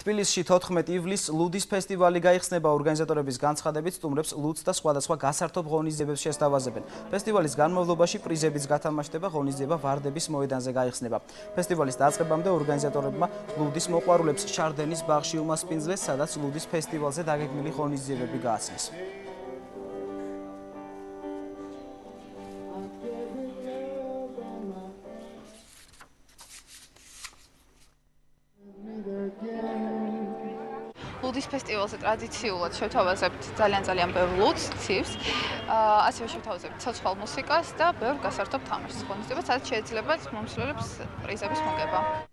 თბილისში 14 ივლისს ლუდის ფესტივალი გაიხსნება. ორგანიზატორების განცხადებით სტუმრებს ლუდს და სხვადასხვა გასართობ ღონისძიებებს შესთავაზებენ. ფესტივალის განმავლობაში პრიზებიც გათამაშდება, ღონისძიება ვარდების მოედანზე გაიხსნება. ფესტივალის დაწყებამდე ორგანიზატორებმა ლუდის მოყვარულებს შარდენის ბაღში უმასპინძლეს, სადაც ლუდის ფესტივალზე დაგეგმილი ღონისძიებები გააცნეს. ლუდის ფესტივალზე ტრადიციულად შევთავაზებთ ძალიან ბევრ ლუდს, ცივს, ასევე შევთავაზებთ ცოცხალ მუსიკას და ბევრ გასართობ თამაშს. ღონისძიებას, სადაც შეიძლება მომსვლელებს პრიზების მოგება.